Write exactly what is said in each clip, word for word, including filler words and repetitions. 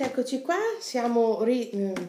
niente, eccoci qua, siamo ri... Eh,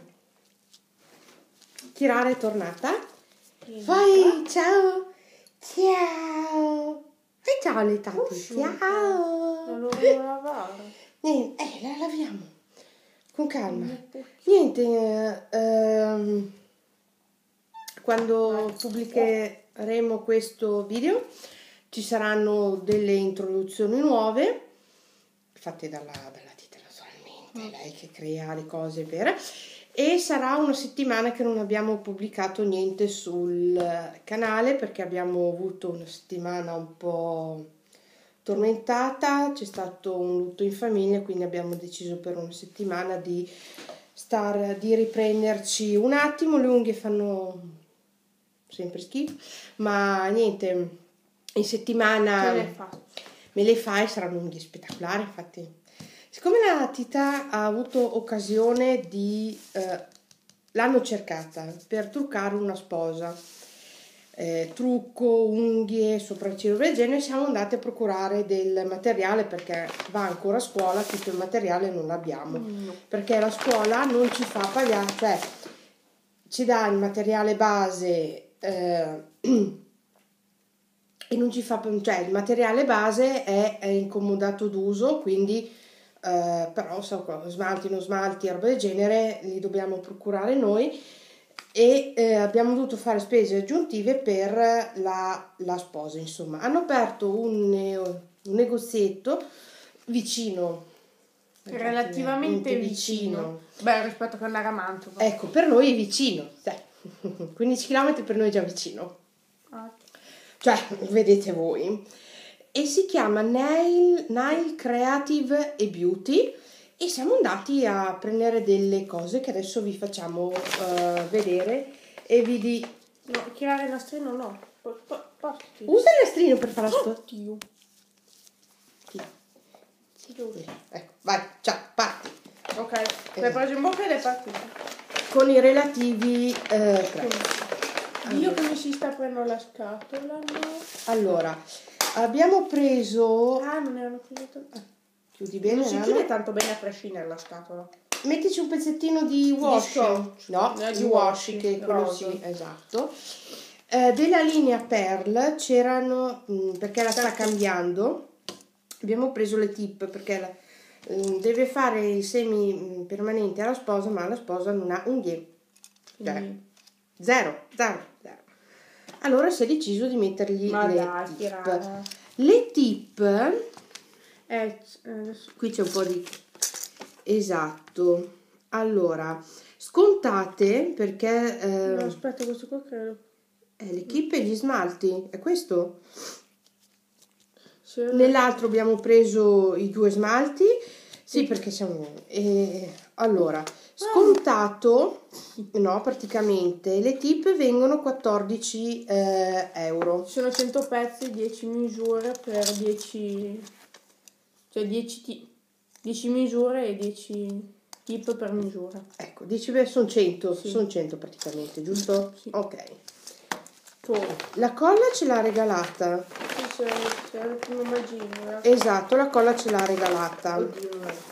Chiara è tornata. Poi, ciao! Ciao! E ciao le tante, ciao! Non lo devo lavare. Niente, eh, la laviamo. Con calma. Niente, eh, ehm, quando pubblicheremo questo video ci saranno delle introduzioni nuove fatte dalla, dalla Tita naturalmente, lei che crea le cose vere, e sarà una settimana che non abbiamo pubblicato niente sul canale perché abbiamo avuto una settimana un po' tormentata, c'è stato un lutto in famiglia, quindi abbiamo deciso per una settimana di star, di riprenderci un attimo. Le unghie fanno sempre schifo, ma niente, in settimana Che le fa? me le fai, saranno unghie spettacolari. Infatti, siccome la Tita ha avuto occasione di eh, l'hanno cercata per truccare una sposa, eh, trucco, unghie, sopracciglia del genere, siamo andati a procurare del materiale perché va ancora a scuola, tutto il materiale non l'abbiamo, No. perché la scuola non ci fa pagare, cioè ci dà il materiale base eh, e non ci fa, cioè il materiale base è, è incomodato d'uso, quindi eh, però so, smalti, non smalti, roba del genere li dobbiamo procurare noi, e eh, abbiamo dovuto fare spese aggiuntive per la, la sposa. Insomma, hanno aperto un, un negozietto vicino, Relativamente vicino. Beh, rispetto a andare a Mantova. Ecco, per noi è vicino, dai. quindici chilometri per noi è già vicino. Ah. Cioè, vedete voi. E si chiama Nail, Nail Creative e Beauty, e siamo andati a prendere delle cose che adesso vi facciamo uh, vedere e vi di... No, tirare il nastrino no. Po- po- posti. Usa il nastrino per fare la sto... Oddio. Ecco, vai, ciao, parti. Ok, l'hai preso in bocca ed è partito. Con i relativi eh, prezzi. Dio come si sta aprendo la scatola, no? Allora, abbiamo preso... Ah, non erano chiusi. Ah. Chiudi bene, Non si Nana. chiude tanto bene a prescindere la scatola. Mettici un pezzettino di wash. scotch. No, Eh, di di wash, washi, che quello rosa. sì, esatto. Eh, della linea Pearl c'erano, mh, perché la sta cambiando, abbiamo preso le tip perché la, mh, deve fare i semi mh, permanenti alla sposa, ma la sposa non ha unghie. Cioè, Quindi- zero, zero, zero. Allora si è deciso di mettergli Ma le dai, tip. tirare. Le tip, Eh, adesso- qui c'è un po' di... Esatto. Allora, scontate perché... eh, no, aspetta, questo qua credo. eh, le chip e gli smalti, è questo? Se- Nell'altro abbiamo preso i due smalti, sì, perché siamo... eh, allora, scontato, no, praticamente, le tip vengono quattordici eh, euro. Ci sono cento pezzi, dieci misure per dieci, cioè dieci, ti- dieci misure e dieci tip per misura. Ecco, dieci beh, sono cento, Sì. sono cento praticamente, giusto? Sì. Ok. Oh. La colla ce l'ha regalata. Sì, c'è, c'è il primo magino. Esatto, la colla ce l'ha regalata. Oddio.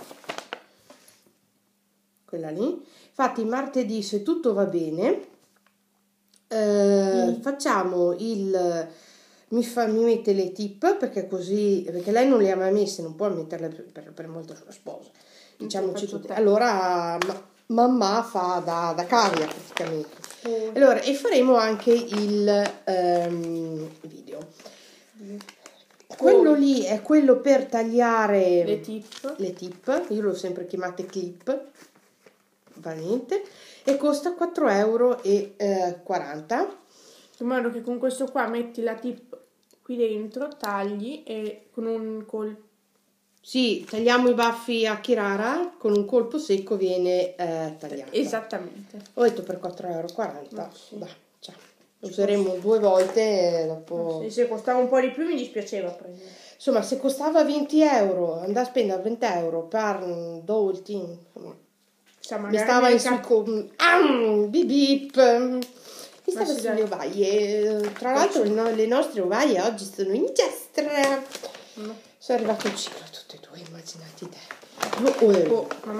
Quella lì. Infatti martedì, se tutto va bene, eh, Mm. facciamo il... Mi, fa, mi mette le tip perché così, perché lei non le ha mai messe, non può metterle per, per, per molto sulla sposa. Diciamoci faccio tutte. te. Allora ma, mamma fa da, da cavia praticamente. Oh. Allora, e faremo anche il ehm, video. Quello lì è quello per tagliare Le tip. le tip, io l'ho sempre chiamate clip, va niente, e costa quattro euro e quaranta. In modo che con questo qua metti la tip qui dentro, tagli e con un colpo. Sì, tagliamo i baffi a Kirara, con un colpo secco viene eh, tagliata. Esattamente. Ho detto per quattro euro e quaranta. Ah, sì. Bah, cioè, lo useremo due volte e dopo... E se costava un po' di più mi dispiaceva prendere. Insomma, se costava venti euro, andare a spendere venti euro per dolci, insomma, Cioè, mi magari stava in cap- su con... Ah, bip bip. Mi stava sì, sulle dai. ovaie. Tra l'altro le, no- le nostre ovaie oggi sono in giostra. No. Sono arrivato al ciclo tutte e due, immaginati te. Oh, eh. Oh, mamma.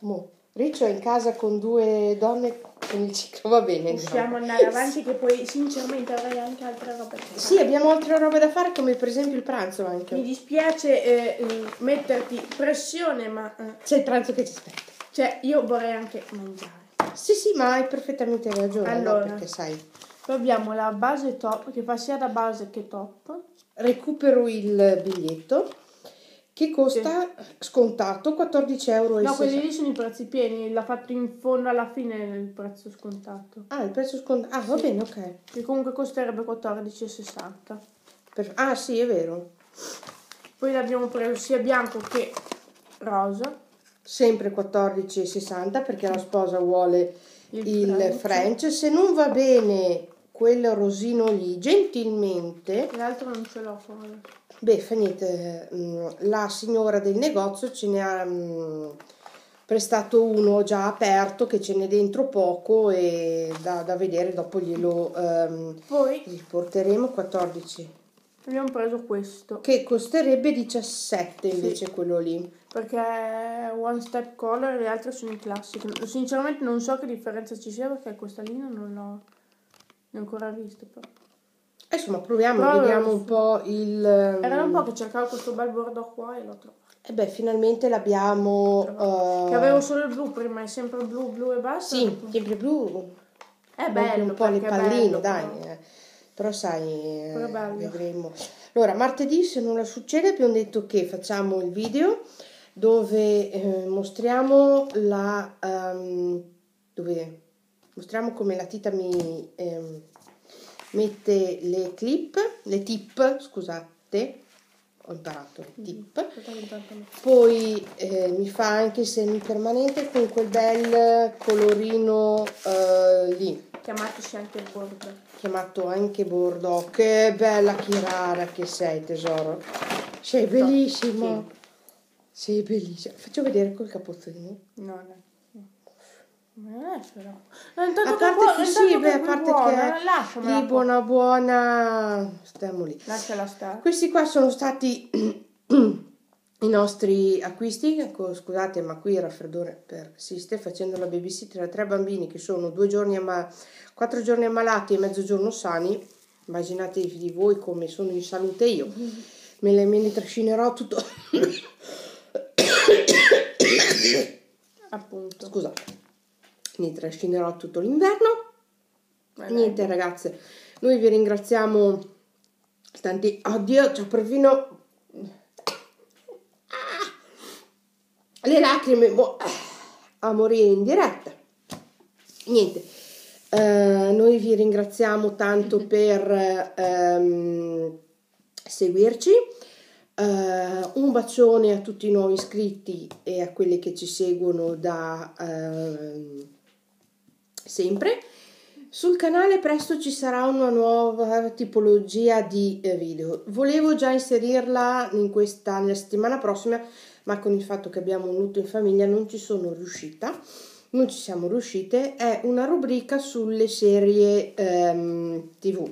Mo. Riccio è in casa con due donne con il ciclo, va bene. Possiamo andare avanti che poi sinceramente avrei anche altre robe da fare. Sì, abbiamo altre robe da fare come per esempio il pranzo anche. Mi dispiace eh, metterti pressione, ma... Eh, c'è il pranzo che ci aspetta. Cioè, io vorrei anche mangiare. Sì, sì, ma hai perfettamente ragione, allora, no? Perché sai... Poi abbiamo la base top, che fa sia da base che top. Recupero il biglietto, che costa sì. scontato quattordici euro. No, quelli lì sono i prezzi pieni, l'ha fatto in fondo alla fine il prezzo scontato. Ah, il prezzo scontato, ah, va sì. bene, ok. Che comunque costerebbe quattordici e sessanta. Per... Ah, sì, è vero. Poi l'abbiamo preso sia bianco che rosa. Sempre quattordici e sessanta perché la sposa vuole il, il French. French. Se non va bene quel rosino lì, gentilmente... L'altro non ce l'ho fuori. Beh, fa niente, la signora del negozio ce ne ha mh, prestato uno già aperto, che ce n'è dentro poco e da, da vedere, dopo glielo um, Poi riporteremo. Quattordici. Abbiamo preso questo. Che costerebbe diciassette invece, sì. Quello lì. Perché è One Step Color e le altre sono in classico. Sinceramente non so che differenza ci sia perché questa linea non l'ho ancora vista. Però. Insomma, proviamo, però vediamo un po' il... Era un po' che cercavo questo bel bordo qua e l'ho trovato. E beh, finalmente l'abbiamo... Uh... Che avevo solo il blu prima, è sempre blu, blu e basta. Sì, sempre blu. È bello. Un po' le palline, bello, dai. Però, però sai, eh, vedremo. Allora, martedì, se nulla succede, abbiamo detto che facciamo il video dove eh, mostriamo la... Um, dove mostriamo come la Tita mi... Eh, mette le clip, le tip, scusate, ho imparato le tip, poi eh, mi fa anche il semipermanente con quel bel colorino eh, lì. Chiamatosi anche bordo. Chiamato anche bordo. Che bella Kirara che sei, tesoro. Sei bellissima. Sì. Sei bellissima. Faccio vedere col capozzino. No, no. Non è però. A parte che sì, beh, a parte che è di buona buona. Stiamo lì. Lasciala stare. Questi qua sono stati i nostri acquisti. Ecco, scusate, ma qui il raffreddore persiste. Facendo la babysitter a tre bambini che sono due giorni a quattro giorni ammalati e mezzogiorno sani. Immaginatevi di voi come sono in salute io. Mm-hmm. Me le, me ne trascinerò tutto. Appunto. Scusate. Mi trascinerò tutto l'inverno. Beh, niente, dai. Ragazze, noi vi ringraziamo tanti. Oddio, c'ho perfino ah, le lacrime boh, a morire in diretta. Niente, uh, noi vi ringraziamo tanto per um, seguirci. Uh, un bacione a tutti i nuovi iscritti e a quelli che ci seguono da uh, sempre. Sul canale presto ci sarà una nuova tipologia di eh, video. Volevo già inserirla in questa nella settimana prossima, ma con il fatto che abbiamo un lutto in famiglia non ci sono riuscita. Non ci siamo riuscite. È una rubrica sulle serie ehm, tivù.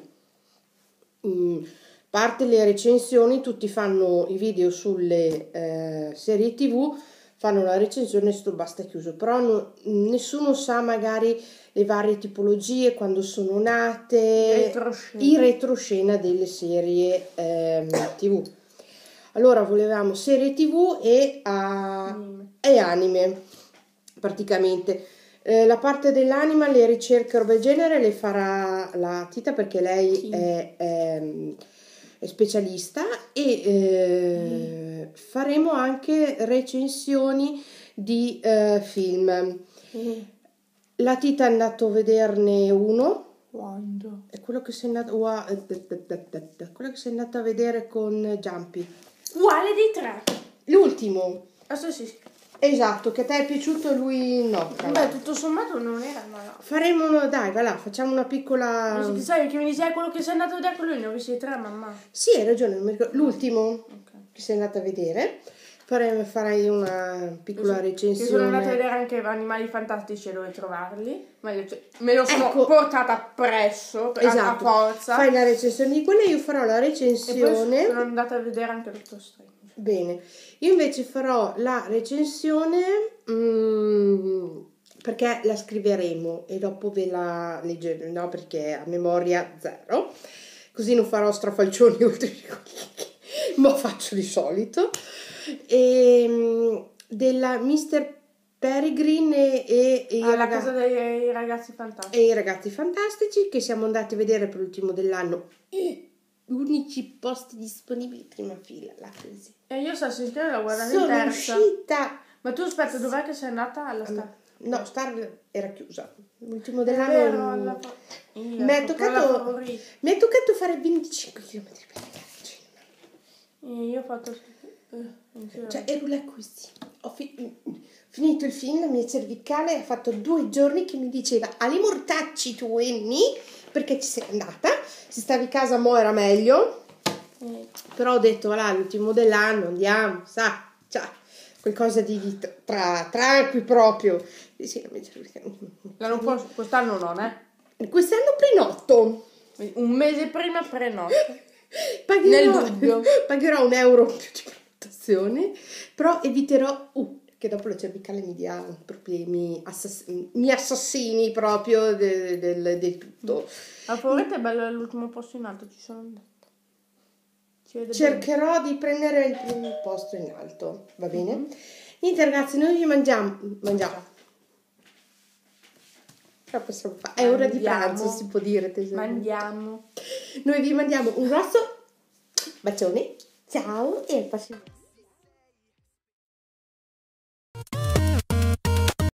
Mm, parte le recensioni, tutti fanno i video sulle eh, serie tivù, fanno la recensione, sto basta chiuso, però no, nessuno sa magari le varie tipologie, quando sono nate, retroscena. I retroscena delle serie eh, tivù. Allora volevamo serie tivù e, a, anime. e anime, praticamente. Eh, la parte dell'anima, le ricerche roba del genere le farà la Tita perché lei sì. è, è, è specialista e eh, mm. faremo anche recensioni di eh, film. Mm. La Tita è andato a vederne uno. Quando? È quello che sei andato, wow, quello che sei andato a vedere con Jumpy. Quale dei tre? L'ultimo. Ah, sì, sì. Esatto, che a te è piaciuto e lui no. Beh, tutto sommato non era male. Faremo una, dai, va là, facciamo una piccola... Non sai che mi dicevi quello che sei andato a vedere con lui, ne ho visti tre, mamma. Sì, hai ragione, non mi ricordo. L'ultimo okay. che sei andato a vedere. Farei, farei una piccola sì, recensione. Io sono andata a vedere anche Animali Fantastici e dove trovarli. Ma io, cioè, me lo sono ecco. portata appresso esatto. a forza. Fai la recensione di quella e io farò la recensione. E poi sono andata a vedere anche Doctor Strange. Bene, io invece farò la recensione mm, perché la scriveremo e dopo ve la leggerò, no? Perché a memoria zero, così non farò strafalcioni oltre di quelli ma faccio di solito. E, mm, della mister Peregrine e, e, i Alla raga- casa dei ragazzi fantastici. e i ragazzi fantastici che siamo andati a vedere per l'ultimo dell'anno. I unici posti disponibili prima fila, la così. E io so sentire la guardare in Sono terza. uscita. Ma tu aspetta, dov'è che sei andata? Alla Star? No, Star era chiusa. L'ultimo È dell'anno. vero, alla fa- Io, mi, è proprio la toccato, favorita. mi è toccato fare venticinque chilometri per andare al cinema. E io ho fatto... eh, insieme. Cioè, ero là così. Ho fi- finito il film, la mia cervicale ha fatto due giorni che mi diceva Ali mortacci tu e mi, perché ci sei andata. Se stavi a casa mo era meglio. Eh, Però ho detto, voilà, l'ultimo dell'anno, andiamo, sa, cioè, qualcosa di, di tra, tranqui proprio. E sì, la mia cervicale- l'anno prossimo, quest'anno non, eh? Quest'anno prenotto. Un mese prima prenotte. Pagherò, Nel dubbio. pagherò un euro più di prenotazione, però eviterò uh, che dopo la cervicale mi dia problemi, assass- mi assassini proprio del, del, del tutto. A Favorita è bello l'ultimo posto in alto, ci sono andata. Si vede Cercherò di prendere il primo posto in alto, va bene? Mm-hmm. Niente ragazzi, noi vi mangiamo, mangiamo. Però possiamo fare. È ora di pranzo, si può dire, tesoro. Mandiamo. Noi vi mandiamo un grosso bacione. Ciao e al prossimo.